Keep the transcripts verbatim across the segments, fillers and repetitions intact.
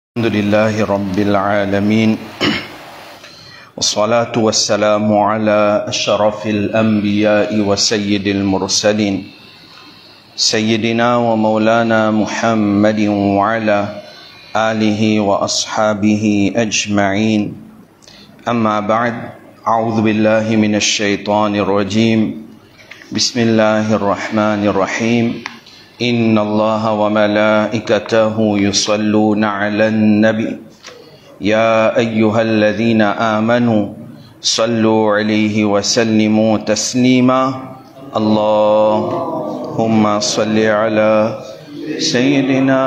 الحمد لله رب العالمين والصلاة والسلام على أشرف الأنبياء وسيد المرسلين سيدنا ومولانا محمد وعلى آله وأصحابه أجمعين أما بعد أعوذ بالله من الشيطان الرجيم بسم الله الرحمن الرحيم إن الله وملائكته يصلون على النبي يا أيها الذين آمنوا صلوا عليه وسلموا تسليما اللهم صل على سيدنا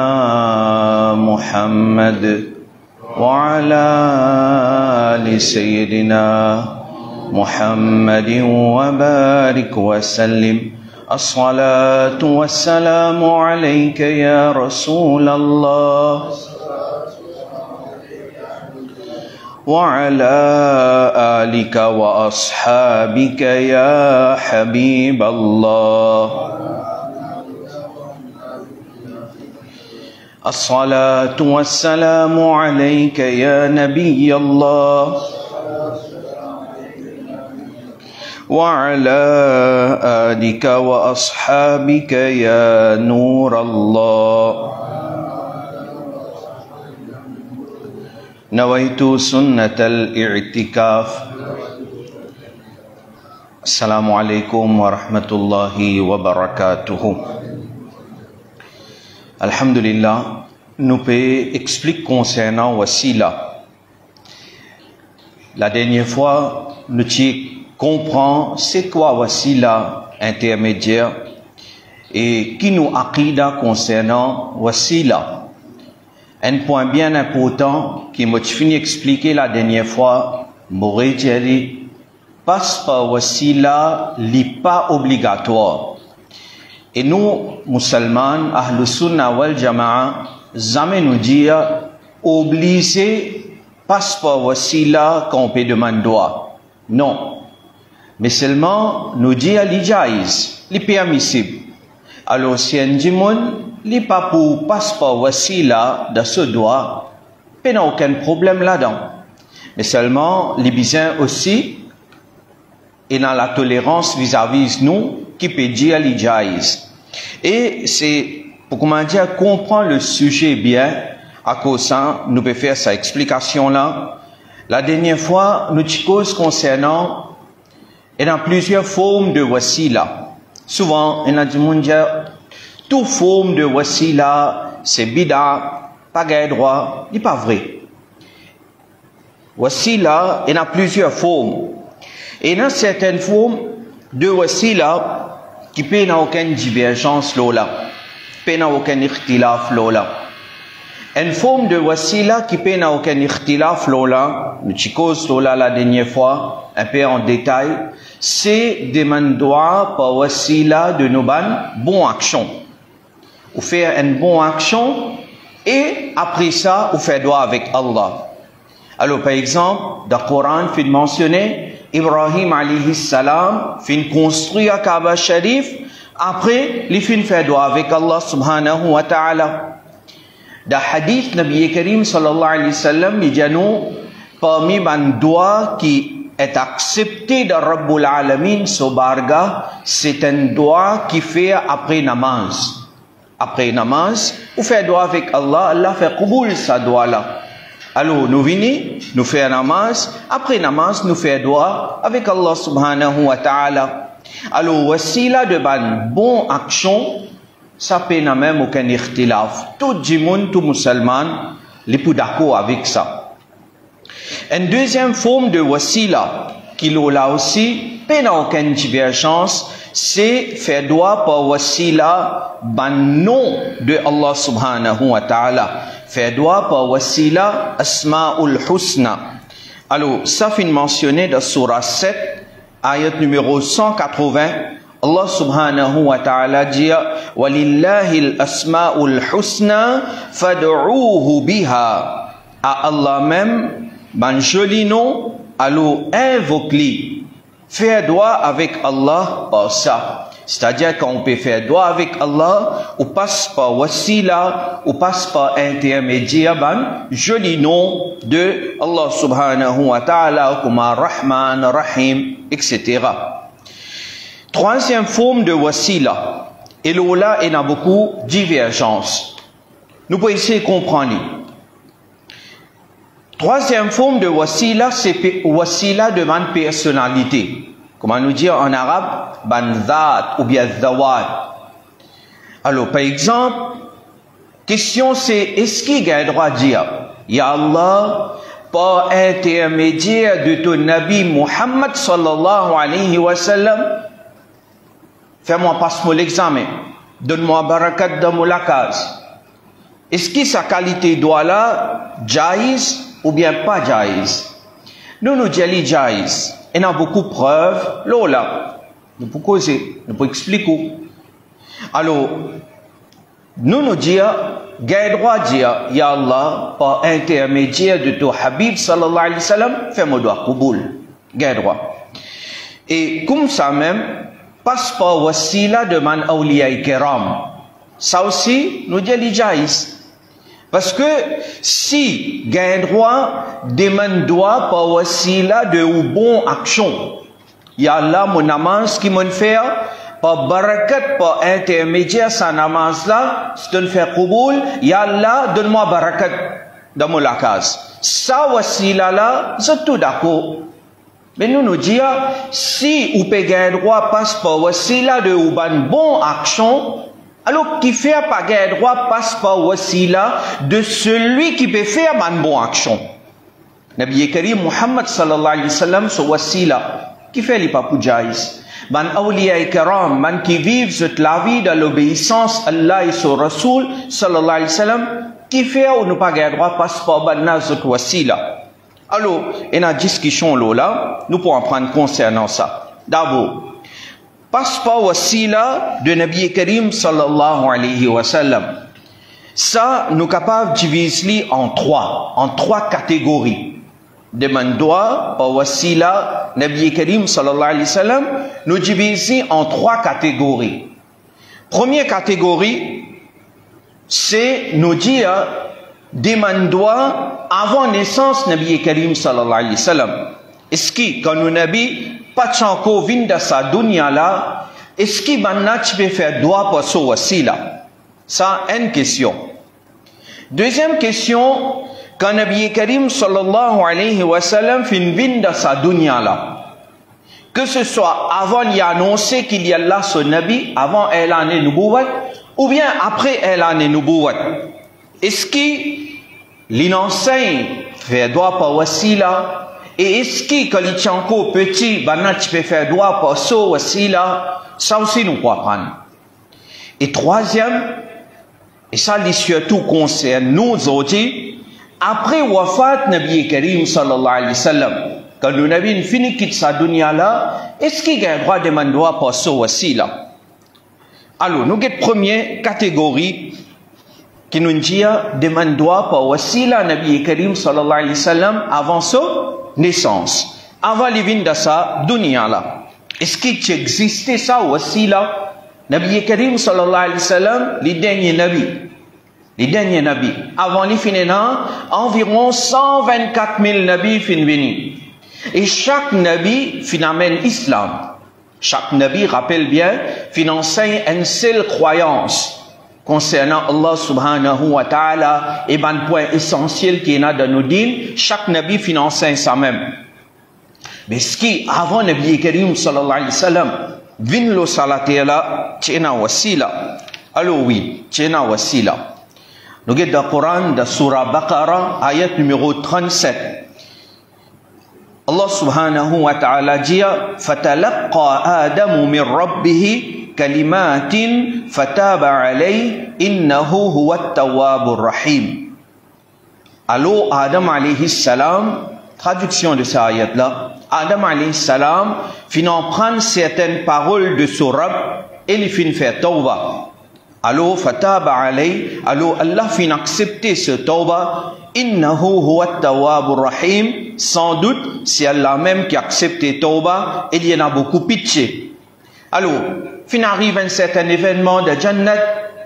محمد وعلى آل سيدنا محمد وبارك وسلم الصلاة والسلام عليك يا رسول الله وعلى آلك وأصحابك يا حبيب الله الصلاة والسلام عليك يا نبي الله وعلى آلك وأصحابك يا نور الله نويت سنة الاعتكاف. السلام عليكم ورحمة الله وبركاته. Alhamdulillah, nous peut expliquer concernant Wasila. La dernière fois, nous comprend c'est quoi wasila intermédiaire et qui nous aqida concernant wasila. Un point bien important qui m'a fini expliquer la dernière fois, m'aurait dit passe par wasila n'est pas obligatoire. Et nous, musulmans, ahlus sunna wal jama'a, jamais nous dire obligé passe par wasila quand on peut demander droit. Non. Mais seulement nous dit à l'ijaiz, li permissible. Alors si un dimoun, li pas pour passeport wasila de ce droit, il n'y a aucun problème là-dedans. Mais seulement les bisins aussi, et dans la tolérance vis-à-vis de nous, qui peut dire à l'ijaiz. Et c'est, pour comment dire, comprendre le sujet bien, à cause de ça, nous pouvons faire cette explication-là. La dernière fois, nous discutons concernant il y a plusieurs formes de wasila. Souvent, il y a des gens qui disent toute forme de wasila, c'est bida, pas gain droit, ce n'est pas vrai. Wasila, il y a plusieurs formes. Et il y a certaines formes de wasila qui ne peuvent aucune divergence là, qui ne peuvent aucun ikhtilaf là. Une forme de wasila qui ne peut aucun ikhtilaf là, nous chicos là la dernière fois, un peu en détail, c'est demander droit par wasila de nos bonnes actions. Ou faire une bonne action et après ça, ou faire droit avec Allah. Alors par exemple, dans le Coran, il mentionner Ibrahim alayhi salam, il construit à Kaaba Sharif, après, il fait droit avec Allah subhanahu wa ta'ala. Dans le hadith, Nabi Karim sallallahu alayhi wa sallam, il dit nous, parmi les doigts qui est accepté de Rabbul Alamin, Sobarga, c'est un doigt qui fait après namaz. Après namaz, vous faites doigt avec Allah, Allah fait qubul sa doigt là. Alors, nous venons, nous faisons namaz, après namaz, nous faisons doigt avec Allah subhanahu wa ta'ala. Alors, wasila de ban bon action, ça peut n'a même aucun ikhtilaf. Tout le monde, tout musulman, les plus d'accord avec ça. Une deuxième forme de wasila, qui là aussi, n'a aucune divergence, c'est faire droit par wasila, ban nom de Allah subhanahu wa ta'ala. Faire droit par wasila, asma'ul husna. Alors, ça fait mentionner dans surah sept, ayat numéro cent quatre-vingts, Allah subhanahu wa ta'ala dit Walillahi al-asma'ul husna fad'uuhu biha. À Allah même, ban joli nom, alors invoque-li. Faire droit avec Allah par ça. C'est-à-dire qu'on peut faire dua avec Allah, ou passe par wasila, ou passe par intermédiaire, ben, joli nom de Allah subhanahu wa ta'ala, comme Rahman, Rahim, et cetera. Troisième forme de wasila. Et là, il y a beaucoup de divergences. Nous pouvons essayer de comprendre. Troisième forme de wasila, c'est wasila de ma personnalité. Comment nous dire en arabe, banzat ou bien zawad. Alors, par exemple, question c'est, est-ce qu'il y a le droit de dire, Ya Allah, par intermédiaire de ton Nabi Muhammad sallallahu alayhi wa sallam, fais-moi passe-moi l'examen, donne-moi barakat dans la case. Est-ce que sa qualité doit là, jaïs ou bien pas jaïs? Nous nous disons jaïs. Il y a beaucoup de preuves, là, nous pouvons causer, nous pouvons expliquer. Alors, nous nous disons, il y a le droit de dire, Ya Allah, par intermédiaire de ton Habib sallallahu alayhi wa sallam, fais-moi doigt Kouboul. Il y a le droit. Et comme ça même, passe par wasila de man awliya kiram. Ça aussi, nous disons jaïs. Parce que si il y a un droit, demande droit par wasila de ou bon action. Ya Allah, mon namaz qui m'en fait, par barakat, par intermédiaire, sa namaz là, si tu me fais Kouboul, Ya Allah, donne-moi barakat dans mon case. Ça wasila là, c'est tout d'accord. Mais nous nous disons, si ou peut gagner droit passe par wasila de ou ban bon action, alors qui fait pas gagner droit passe par wasila de celui qui peut faire ban bon action. Nabi Karim Muhammad sallallahu alayhi wa sallam ce wasila qui fait les papou jaïs. Ban awliya kiram, man qui vivent cette la vie dans l'obéissance à Allah et son Rasoul sallallahu alayhi wa sallam, qui fait ou ne pas gagner droit passe par ban cette wasila. Alors, il y a une discussion là, nous pouvons prendre concernant ça. D'abord, passe par wasila de Nabi Karim sallallahu alayhi wa sallam. Ça, nous sommes capables de diviser en trois, en trois catégories. Demande droit par wasila Nabi Karim sallallahu alayhi wa sallam, nous divisons en trois catégories. Première catégorie, c'est nous dire demande droit avant naissance Nabi Karim sallallahu alayhi wa sallam. Est-ce que quand nous Nabi pas de chanko vin de sa dunya là, est-ce que maintenant tu peux faire droit pour ce wasila? Ça, une question. Deuxième question, quand Nabi Karim sallallahu alayhi wa sallam fin vin de sa dunya là, que ce soit avant il a annoncé qu'il y a là son Nabi, avant elle en est nubuwat, ou bien après elle en est nubuwat. Est-ce qu'il enseigne faire droit par wasila? Et est-ce que quand il est encore petit, maintenant tu peux faire droit par ce wasila? Ça aussi nous pouvons prendre. Et troisième, et ça surtout concerne nous aujourd'hui, après wafat Nabi Karim sallallahu alayhi wa sallam, quand le Nabi finit quitte sa dunya là, est-ce qu'il a le droit de demander droit par ce wasila? Alors, nous avons la première catégorie qui nous dit demande droit par wasila Nabi Karim sallallahu alayhi wa sallam avant sa naissance, avant l'ivin de sa dunya là. Est-ce qu'il existait ça wasila? Nabi Karim sallallahu alayhi wa sallam, les derniers nabis, les derniers nabis, avant les finina, environ cent vingt-quatre mille nabis fin veni. Et chaque nabi finalement l'islam. Chaque nabi, rappelle bien, fin enseigne une seule croyance concernant Allah subhanahu wa ta'ala, et un point essentiel qui est dans nos dînes, chaque nabi fin enseigne ça même. Mais ce qui, avant Nabi Karim sallallahu alayhi wa sallam, vin lo salaté là, tchena wasila. Alors oui, tchena wasila. Nous avons dans le Coran, dans Surah Baqarah, ayat numéro trente-sept. Allah subhanahu wa ta'ala dit فَتَلَقَّى آدَمُ مِنْ رَبِّهِ كَلِمَاتٍ فَتَابَ عَلَيْهِ إِنَّهُ هُوَ التَّوَّابُ الرَّحِيمُ. Alors Adam alayhi salam, traduction de cette ayat là, Adam alayhi salam fin en prendre certaines paroles de son Rabb et il fin faire tawbah. Alors fataba alayhi, alors Allah fin accepter ce tawbah. Innahu huwa at-tawwabur rahim. Sans doute, c'est Allah même qui a accepté tawbah, et il y en a beaucoup pitié. Alors, fin arrive un certain événement de Jannat,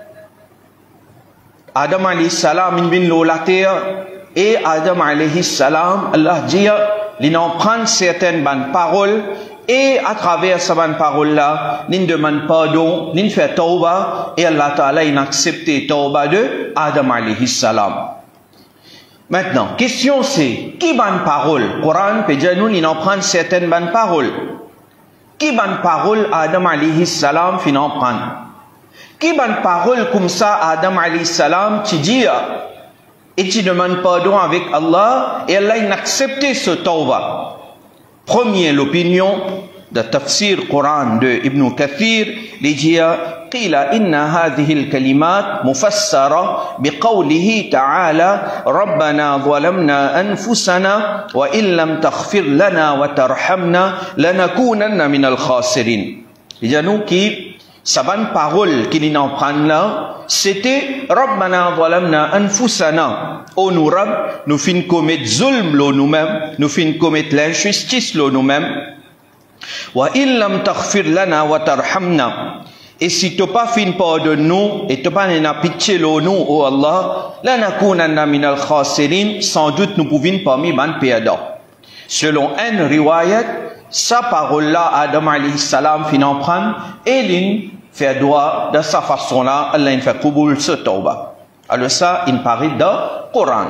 Adam alayhi salam, il vient la terre, et Adam alayhi salam, Allah dit, il en prend certaines bonnes paroles, et à travers ces bonnes paroles-là, il demande pardon, il fait tauba, et Allah Ta'ala, il accepte tauba de Adam alayhi salam. Maintenant, question c'est, qui bonne parole? Coran peut dire nous, il en prend certaines bonnes paroles. Qui bonne parole Adam alayhi salam fin en prendre? Qui bonne parole comme ça Adam alayhi salam tu dis et tu demandes pardon avec Allah et Allah il accepte ce tawba. Premier l'opinion de tafsir Coran de Ibn Kathir, il dit قيل إن هذه الكلمات مفسرة بقوله تعالى ربنا ظلمنا أنفسنا وإن لم تغفر لنا وترحمنا لنكونن من الخاسرين. Il dit nous qui savent parole qu'il en prend là, c'était ربنا ظلمنا أنفسنا. Oh nous Rab, nous fin commettre zulm lo nous-mêmes, nous fin commettre l'injustice lo nous-mêmes. وإن لم تغفر لنا وترحمنا. Et si tu n'as pas fait pardon nous, et tu n'as pas pitié de nous, oh Allah, là nakunanna min al-khasirin, sans doute nous pouvons parmi les perdants. Selon un riwayat, sa parole-là, Adam alayhi salam fin en prendre, et il fait droit de sa façon-là, Allah il fait kuboul ce tauba. Alors ça, il paraît dans le Coran.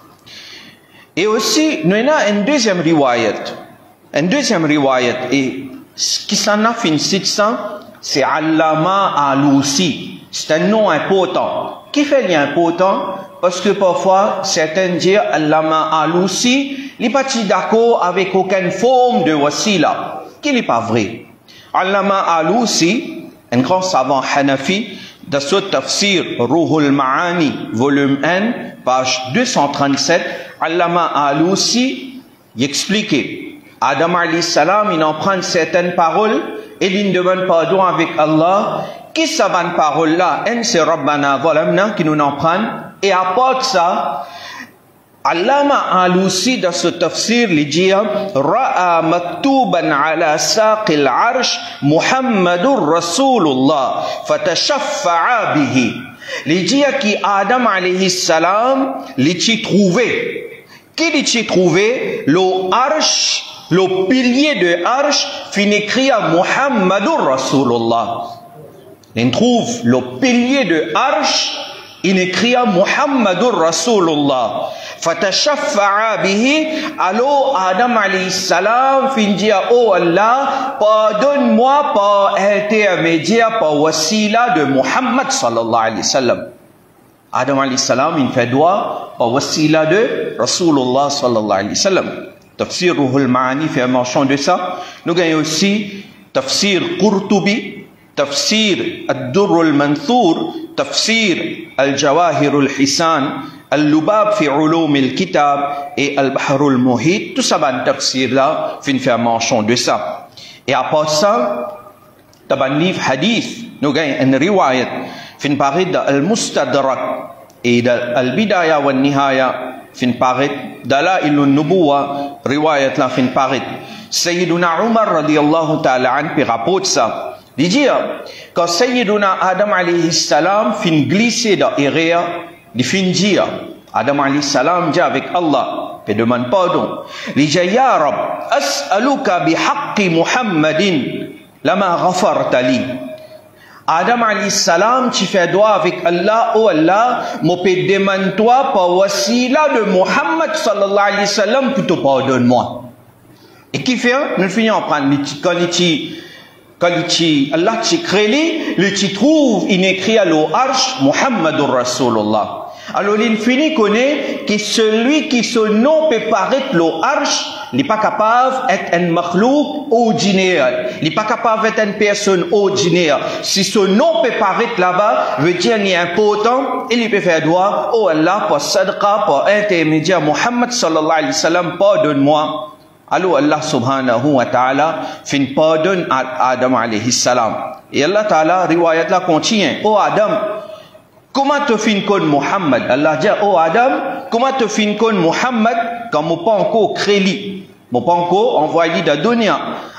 Et aussi, nous avons un deuxième riwayat. Un deuxième riwayat, et ce qui s'en a fin cite ça, c'est Allama Alousi. C'est un nom important. Qui fait l'important? Parce que parfois, certains disent Allama Alousi, il n'est pas d'accord avec aucune forme de wasila. Qui n'est pas vrai. Allama Alousi, un grand savant Hanafi, dans ce tafsir Ruhul Ma'ani, volume un, page deux cent trente-sept, Allama Alousi, il expliquait. Adam alayhi salam, il en prend certaines paroles, et il demande pardon avec Allah. Qui savent parole là? Un c'est Rabbana Zalamna qui nous en prend. Et apporte ça, Allama Alousi dans ce tafsir, il dit Ra'a maktuban ala saqil arsh Muhammadur Rasulullah fatashaffa'a bihi. Il dit qui Adam alayhi salam, il t'y trouvé. Qui l'y trouvé? Le arsh. Le pilier de Arsh fin écrit à Muhammadur Rasulullah. On trouve le pilier de Arsh, il écrit à Muhammadur Rasulullah. Fatashaffa'a bihi, alors Adam alayhi salam fin dit oh Allah, pardonne-moi par intermédiaire, par wasila de Muhammad sallallahu alayhi wa sallam. Adam alayhi salam, il fait droit par wasila de Rasulullah sallallahu alayhi wa sallam. Tafsir Ruhul Ma'ani fait mention de ça. Nous gagnons aussi Tafsir Qurtubi, Tafsir Ad-Durr al-Manthur, Tafsir Al-Jawahir al-Hisan, Al-Lubab fi Ulum al-Kitab et Al-Bahr al-Muhit. Tout ça, ban tafsir là, fait mention de ça. Et à part ça, dans un livre hadith, nous gagnons une riwayat, fin parler de Al-Mustadrak et de Al-Bidaya wa Nihaya. Fin parit dalail an-nubuwa riwayat la fin parit Sayyiduna Umar radiyallahu ta'ala an puis rapporte ça il dit quand Sayyiduna Adam alayhi salam fin glisser dans Iria il fin dire Adam alayhi salam dit avec Allah puis demande pardon il dit ya Rab as'aluka bihaqqi Muhammadin lama ghafarta li. Adam alayhi salam, tu fais droit avec Allah, oh Allah, mon père demande-toi par wasila de Muhammad sallallahu alayhi wa sallam pour te pardonne-moi. Et qui fait? Nous finissons par prendre, quand il quand il Allah tu crée, le tu trouve, il écrit à l'arche, Muhammadur Rasulullah. Alors il finit connaît que celui qui son nom peut paraître l'arche, il n'est pas capable d'être un makhlouk ordinaire. Il n'est pas capable d'être une personne ordinaire. Si son nom peut paraître là-bas, veut dire qu'il est important, il peut faire droit, oh Allah, pour sadqa, pour intermédiaire, Muhammad sallallahu alayhi wa sallam, pardonne-moi. Alors Allah subhanahu wa ta'ala fin pardonne à Adam alayhi salam. Et Allah ta'ala, riwayat là contient, oh Adam, comment te fin con Muhammad? Allah dit, oh Adam, comment te fin con Muhammad quand mon pas encore créé, mon pas encore envoyé de dunya.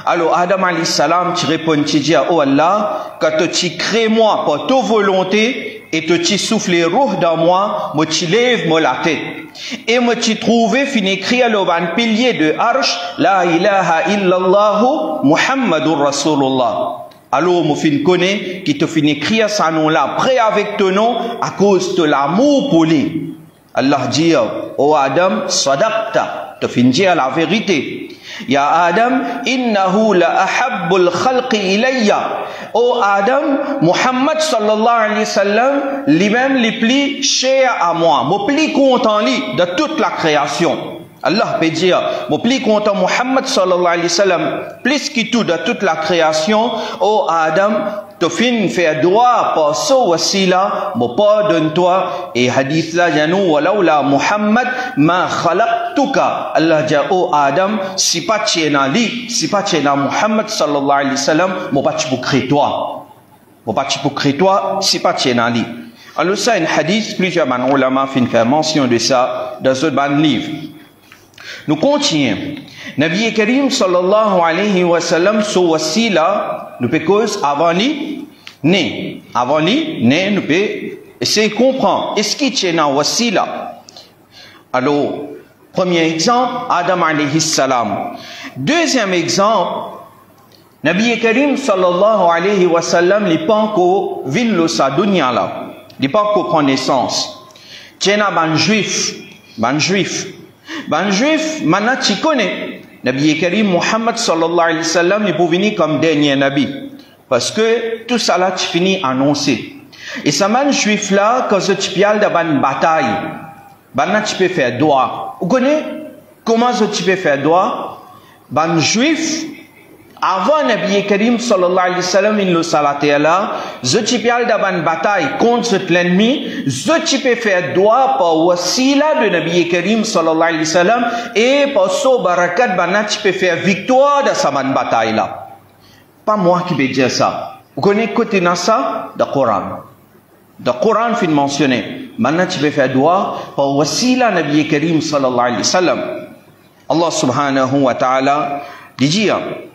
Alors Adam alayhi salam, tu réponds, tu dis, oh Allah, quand tu crées moi par ta volonté, et te tu souffles roh dans moi, moi tu lèves moi la tête. Et moi tu trouves fin écrit à l'oban pilier de arsh, la ilaha illallah Muhammadur Rasulullah. Alors moi fin connais qui te fin écrit à ce nom-là, prêt avec ton nom, à cause de l'amour pour lui. Allah dit, oh Adam, sadaqta, te fin dire la vérité. Ya Adam, innahu la ahabbul khalqi ilayya. Oh Adam, Muhammad sallallahu alayhi wa sallam, lui-même les plus cher à moi, mon plus content lui de toute la création. Allah peut dire, mon plus content Muhammad sallallahu alayhi wa sallam, plus que tout de toute la création. Oh Adam, tu fin faire droit par ce wasila, mon pardonne-toi. Et hadith là, janou, walaula Muhammad, ma khalaqtuka. Allah dit, oh Adam, si pas tu es dans lui, si pas tu es dans Muhammad sallallahu alayhi wa sallam, mon pas tu peux créer toi. Mon pas tu peux créer toi, si pas tu es dans lui. Alors ça, un hadith, plusieurs man ulama fin faire mention de ça dans ce ban livre. Nous continuons. Nabi Karim sallallahu alayhi wa sallam, ce wasila, nous peut cause avant lui, né. Avant lui, né, nous peut essayer de comprendre. Est-ce qu'il y a un wasila? Alors, premier exemple, Adam alayhi salam. Deuxième exemple, Nabi Karim sallallahu alayhi wa sallam, il n'est pas encore vu sa dunya là. Il n'est pas encore connaissance. Il y a un juif, un juif. Ben juif, maintenant tu connais. Nabi Karim Muhammad sallallahu alayhi wa sallam, il peut venir comme dernier nabi. Parce que tout ça là, tu finis annoncé. Et ça man juif là, quand tu piales dans une bataille, maintenant tu peux faire droit. Vous connaissez comment tu peux faire droit? Ben juif, avant Nabi Karim sallallahu alayhi wa sallam, il le salaté là, je tu piales dans une bataille contre l'ennemi, je tu peux faire droit par wasila de Nabi Karim sallallahu alayhi wa sallam, et par ce barakat, ben tu peux faire victoire dans sa bataille là. Pas moi qui peux dire ça. Vous connaissez côté dans ça? Dans le Coran. Dans le Coran, il mentionné. Maintenant, tu peux faire droit par wasila Nabi Karim sallallahu alayhi wa sallam. Allah subhanahu wa ta'ala dit,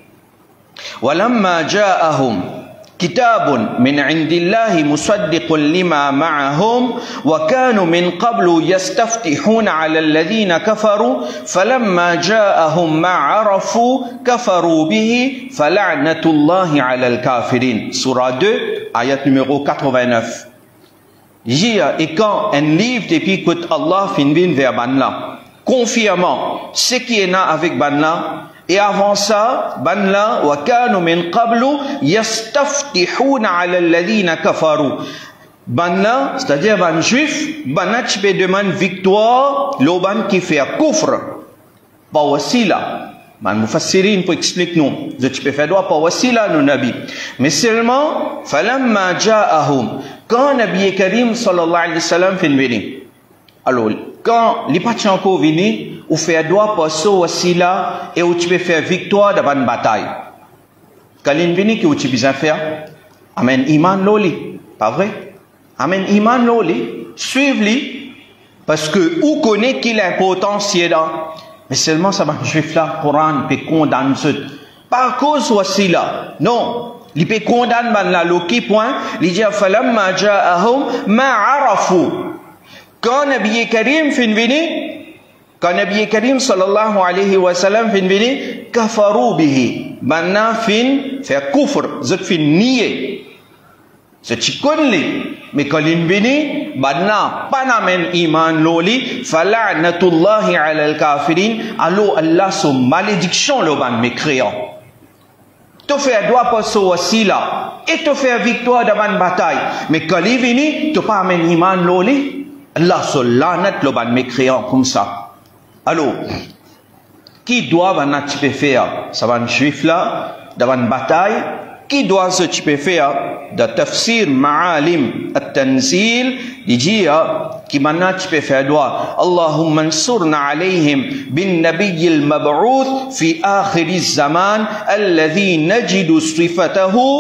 ولما جاءهم كتاب من عند الله مصدق لما معهم وكانوا من قبل يستفتحون على الذين كفروا فلما جاءهم ما عرفوا كفروا به فلعنة الله على الكافرين. Surah deux, ayat numéro quatre-vingt-neuf. Et quand un livre depuis que Allah fin vin vers Banla, confirmant ce qui est là avec Banla, et avant ça, banla wa kanu min qablu yastaftihuna ala alladhina kafaru. Banla, c'est-à-dire ban juif, banna tu peux demander victoire, l'oban qui fait kufr. Par wasila. Man mufassirin pour expliquer nous. Tu peux faire droit par wasila nos nabi. Mais seulement, falamma ja'ahum. Quand Nabi Karim sallallahu alayhi wa sallam fin venu. Alors, quand les partis encore venus, ou faire droit par ce wasila et où tu peux faire victoire dans une bataille. Quand ils viennent, qu'est-ce que tu peux faire? Amen iman loli. Pas vrai? Amen iman loli. Suivez-les. Parce que où connaît qu'il est important c'est là. Mais seulement ça va juif là, Coran peut condamner ce. Par cause wasila. Non. Il peut condamner la loki point. Il dit falamma ja'ahum ma arafu. Quand Nabi Karim fin venu, quand Nabi Karim sallallahu alayhi wa sallam fin venu, kafaru bihi. Maintenant fin faire kufr, zot fin nier. C'est tu connais. Mais quand il venu, maintenant pas n'amène iman loli, fala'natullahi ala al-kafirin. Alors Allah son malédiction le ban mécréant. Te faire droit pour ce wasila et te faire victoire dans une bataille. Mais quand il venu, tu pas amène iman loli. Allah se lanat le ban mécréant comme ça. Alors, qui doit maintenant tu peux faire? Ça va un juif là, dans une bataille. Qui doit ce tu peux faire? De tafsir ma'alim at-tanzil, il dit qui maintenant tu peux faire droit. Allahumma ansurna alayhim bin nabiy al-mab'outh fi akhir az-zaman alladhi najidu sifatahu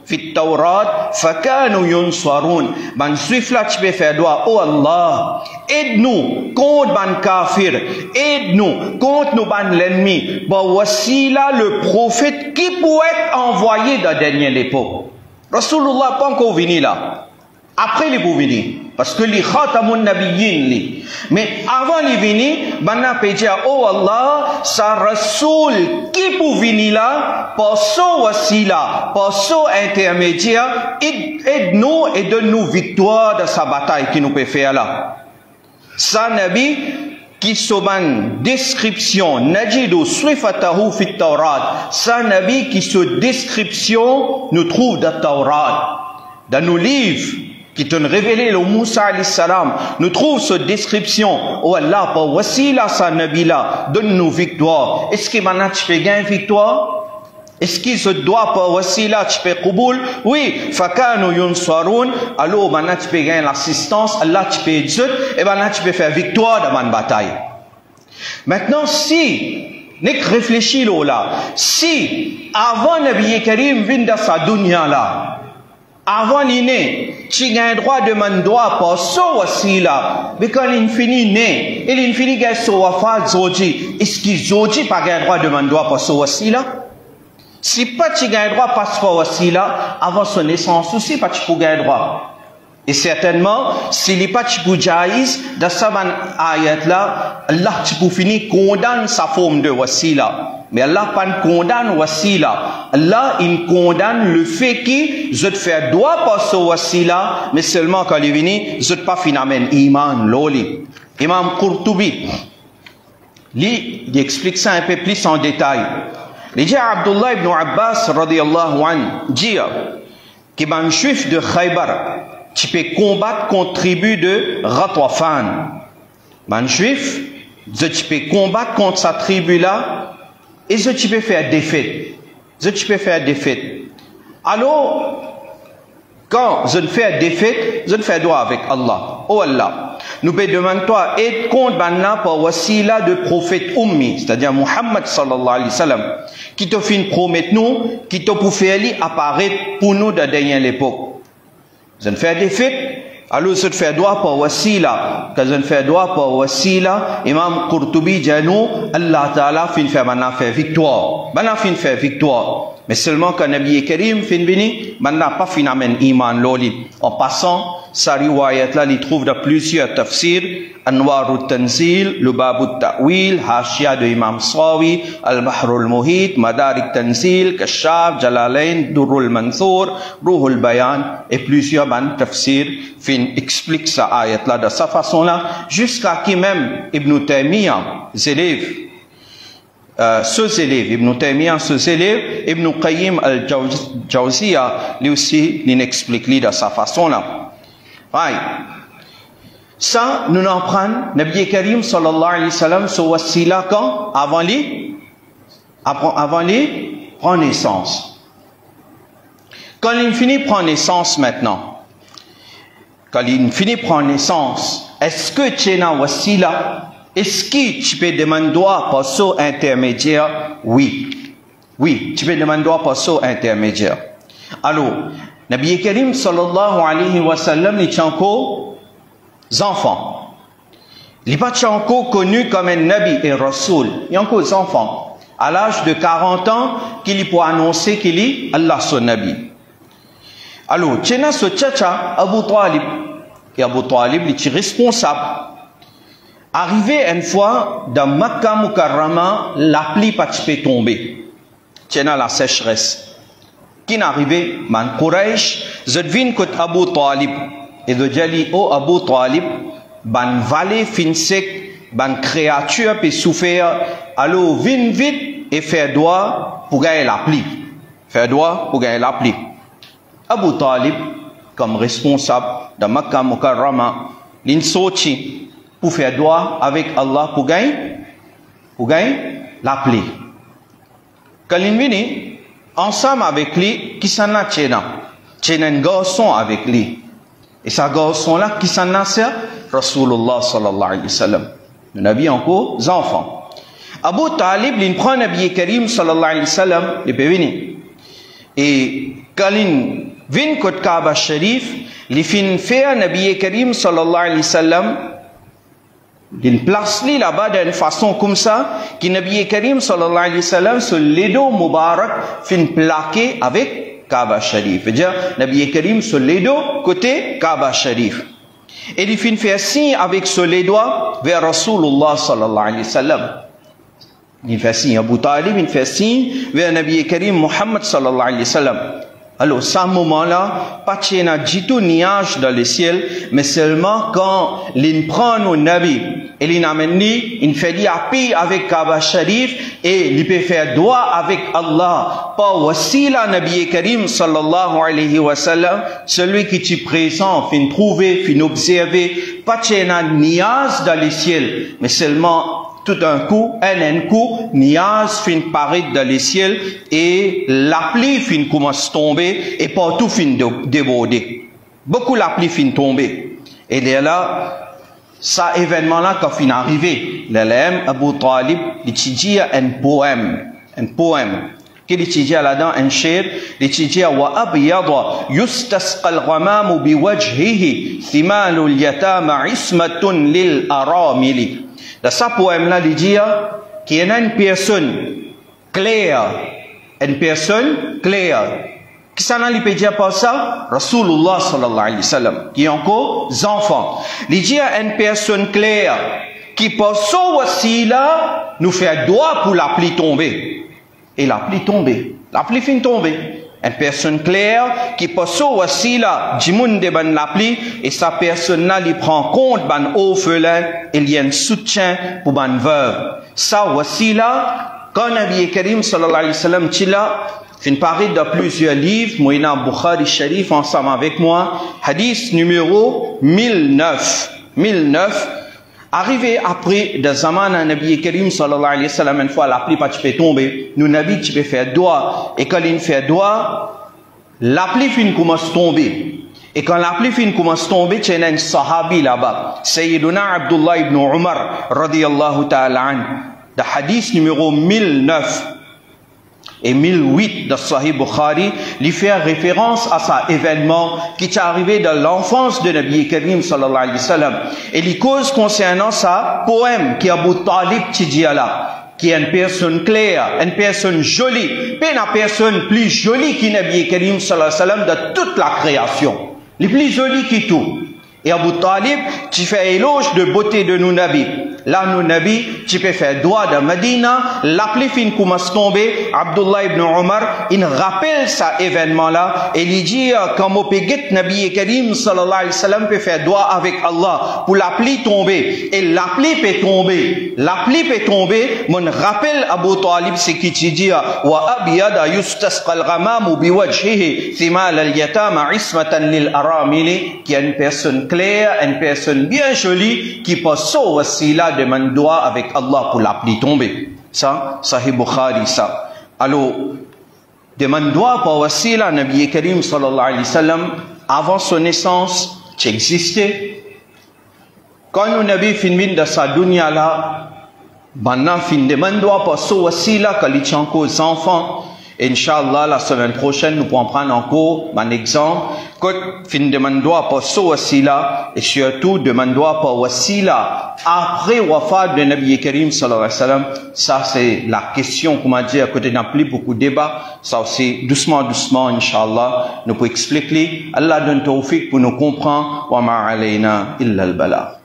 fit Taurat fakanu yunswarun. Ban juif là tu peux faire doigt, oh Allah, aide-nous contre ban kafir, aide-nous contre nous ban l'ennemi. Bon voici là le prophète qui pourrait être envoyé dans la dernière époque. Rasulullah pas encore venu là. Après les pour venir. Parce que les khatamun nabiyyin li. Mais avant les venir, banna peut dire, oh Allah, sa Rasoul qui pour venir là, par son wasila, par son intermédiaire, aide-nous et donne-nous victoire de sa bataille qui nous peut faire là. Sa Nabi, qui soban description, najidu swifatahu fit Taurat. Sa Nabi qui se description nous trouve dans Taurat. Dans nos livres, qui te révélé le Moussa alayhi salam, nous trouve cette description. Oh Allah, par wasila sa Nabi là, donne-nous victoire. Est-ce que maintenant tu peux gagner victoire? Est-ce qu'il se doit par wasila tu peux qouboul? Oui, fakanu yunswarun. Alors maintenant tu peux gagner l'assistance, Allah tu peux aider, et maintenant tu peux faire victoire dans ma bataille. Maintenant si, n'est que réfléchis là, si avant Nabi Karim vient dans sa dunya là, avant l'inné, tu as un droit de demander droit pour ce wasila. Mais quand il finit né, il finit qu'il se wafat zoji. Est-ce qu'il zoji pas un droit de demander droit pour ce wasila? Si pas tu as un droit pour ce wasila, avant son naissance aussi, pas tu peux gagner droit. Et certainement, s'il n'est pas tu peux jaïs, dans ce ayat là, Allah tu peux finir condamne sa forme de wasila. Mais Allah pas condamne wasila. Allah il condamne le fait qu'il je te fais droit par ce wasila, mais seulement quand il vient, je te pas finalement iman loli. Imam Qurtubi, lui, il explique ça un peu plus en détail. Il dit à Abdullah ibn Abbas radiyallahu anhu, dit que un juif de Khaybar, tu peux combattre contre tribu de Ghatafan. Un juif, tu peux combattre contre sa tribu là, et ce tu peux faire défaite. Ce tu peux faire défaite. Alors, quand je ne fais défaite, je ne fais droit avec Allah. Oh Allah, nous peut demander toi aide contre banna par wasila de prophète ummi, c'est-à-dire Muhammad sallallahu alayhi wa sallam, qui te fait promettre nous, qui te pour faire apparaître pour nous de dernière l'époque. Je ne fais défaite. Alors, je ne fais droit par wasila. Quand je ne fais droit par wasila, Imam Qurtubi dit nous, Allah Ta'ala fin fait maintenant faire victoire. Maintenant fin faire victoire. Mais seulement quand Nabi Karim fin vini, maintenant pas fin amène iman loli. En passant, sa riwayat là, il trouve dans plusieurs tafsirs, Anwarut Tanzil, le Babut Ta'wil, Hashia de Imam Sawi, Al-Bahrul Muhit, Madarik Tanzil, Kashaf, Jalalain, Durrul Mansour, Ruhul Bayan, et plusieurs ban tafsirs fin explique sa ayat là de sa façon là, jusqu'à qui même Ibn Taymiyyah, ses élèves, euh, ceux élèves, Ibn Taymiyyah, ceux élèves, Ibn Qayyim al-Jawziyah, lui aussi, il explique lui de sa façon là. Ouais. Ça, nous en prenons, Nabi Karim sallallahu alayhi wa sallam, ce wasila quand? Avant lui, avant lui, prend naissance. Quand il finit prend naissance maintenant, quand il finit prendre naissance, est-ce que tu es dans wasila? Est-ce que tu peux demander droit par ce intermédiaire? Oui. Oui, tu peux demander droit par ce intermédiaire. Alors, Nabi Karim sallallahu alayhi wa sallam, il est encore enfant. Il n'est pas encore connu comme un Nabi et Rasoul. Il est encore enfant. À l'âge de quarante ans, qu'il peut annoncer qu'il est Allah son Nabi. Alors, tu as ce tchatcha, Abu Talib. Et Abu Talib, il est responsable. Arrivé une fois dans Makkah Mukarrama, la pluie pas peut tomber. Tu as la sécheresse. Qui n'est arrivé, man Quraysh, je devine que Abu Talib. Et de dire, oh Abu Talib, ban vallée fin sec, ban créature peut souffrir, alors vine vite et faire droit pour gagner la pluie. Faire droit pour gagner la pluie. Abu Talib, comme responsable de Makkah Mukarrama, l'insoti pour faire droit avec Allah pour gagner, pour gagner la pluie. Quand il vient, ensemble avec lui, qui s'en a tchena, tchena un garçon avec lui. Et ce garçon-là, qui s'en a c'est Rasulullah sallallahu alayhi wa sallam. Nous avions encore des enfants. Abu Talib, il prend Nabi Karim sallallahu alayhi wa sallam, il peut venir. Et kalin vin kot Kaaba Sharif li fin faire Nabi Karim sallallahu alayhi wa sallam d'une place li là-bas d'une façon comme ça qui Nabi Karim sallallahu alayhi wa sallam sur les dos Mubarak fin plaqué avec Kaaba Sharif. C'est-à-dire Nabi Karim sur les dos côté Kaaba Sharif. Et il fin fait signe avec sur les doigts vers Rasulullah sallallahu alayhi wa sallam. Il fait signe, Abu Talib, il fait signe vers Nabi Karim Muhammad sallallahu alayhi wa sallam. Alors, à ce moment-là, pas de du tout nuage dans le ciel, mais seulement quand l'in prend au Nabi, et l'in amène, il fait dire paix avec Kaaba Sharif, et il peut faire doigt avec Allah. Pas wasila Nabi Karim sallallahu alayhi wa sallam, celui qui est présent, fin trouver, fin observer, pas de nuage dans le ciel, mais seulement tout un coup, un, un coup, niaz fin paraître dans le ciel et la pluie fin commence à tomber et partout fin déborder. Beaucoup la pluie fin tomber. Et là, ça événement-là quand fin arrivé, l'élève Abu Talib étudie un poème, un poème. Qu'il étudie là-dedans un shir, étudie wa abyada yustasqa al-ghamam bi wajhihi thimalu al-yatama ismatun lil aramili. Dans ce poème-là, il dit qu'il y a une personne claire, une personne claire. Qui s'en a peut dire par ça? Rasulullah sallallahu alayhi wa sallam, qui est encore enfant. Il dit à une personne claire qui passe aussi là, nous fait droit pour la pluie tomber. Et la pluie tomber. La pluie fin tomber. Une personne claire qui passe aussi là, du monde de ban la pluie, et sa personne là, il prend compte ban orphelin, et il y a un soutien pour ban veuve. Ça aussi là, quand Nabi Karim sallallahu alayhi wa sallam dit là, fin parler de plusieurs livres, Moïna Bukhari Sharif ensemble avec moi, hadith numéro mille neuf. mille neuf. Arrivé après de zaman à Nabi Karim sallallahu alayhi wa sallam, une fois la pluie pas tu peux tomber, nous Nabi tu peux faire doigt, et quand il fait doigt, la pluie fin commence à tomber. Et quand la pluie fin commence à tomber, tu as un sahabi là-bas, Sayyiduna Abdullah ibn Umar, radiyallahu ta'ala an, de hadith numéro mille neuf. Et mille huit de Sahih Bukhari, lui fait référence à cet événement qui est arrivé dans l'enfance de Nabi Karim sallallahu alayhi wa sallam. Et il cause concernant ça poème qui Abu Talib dit là, qui est une personne claire, une personne jolie, pas une personne plus jolie que Nabi Karim sallallahu alayhi wa sallam de toute la création. Les plus jolie qui tout. Et Abu Talib, tu fais éloge de beauté de nos nabis. Là, nos nabis, tu peux faire droit de Medina, la pluie fin commence à tomber, Abdullah ibn Umar, il rappelle cet événement-là, et il dit, comme au péguet, Nabi Karim, sallallahu alayhi wa sallam, peut faire droit avec Allah, pour la pluie tomber, et la pluie peut tomber, la pluie peut tomber, mon rappel Abu Talib, c'est qui tu dis, wa abiyada yustasqa al-ghamam bi wajhihi, thimal al-yatama ismatan lil aramili, qui est une personne claire, une personne bien jolie, qui passe aussi là, demande doigt avec Allah pour la pluie tomber. Ça, Sahih Bukhari, ça. Alors, demande doigt pour aussi là, Nabi Karim sallallahu alayhi wa sallam, avant son naissance, tu existais. Quand nous Nabi finit de sa dunya là, maintenant fin demande doigt pour ça aussi là, quand il tient encore aux enfants. Inch'Allah, la semaine prochaine, nous pourrons prendre encore un exemple. Quand fin demande doigt pour ça aussi là, et surtout demande doigt pour aussi là, après wafat de Nabi Karim sallallahu alayhi wa sallam, ça c'est la question, comment dire, à côté d'un plus beaucoup de débat, ça aussi, doucement, doucement, Inch'Allah, nous pouvons expliquer. Allah donne tawfiq pour nous comprendre. Wa ma alayna illa al-bala.